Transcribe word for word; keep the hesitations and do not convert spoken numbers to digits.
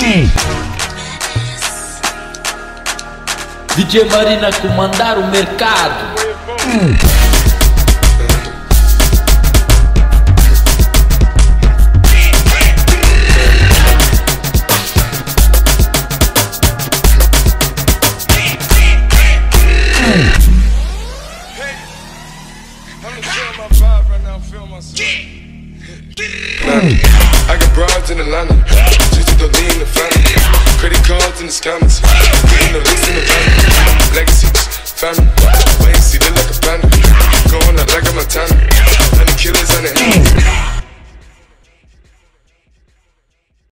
D J Marino a comandar o mercado. I got broads in Atlanta, just to lean in the family. Credit cards in the scammers, getting the links in the van. Legacies, family, wait, see, they like a panda. Going out like a Montana, and the killers on the hand.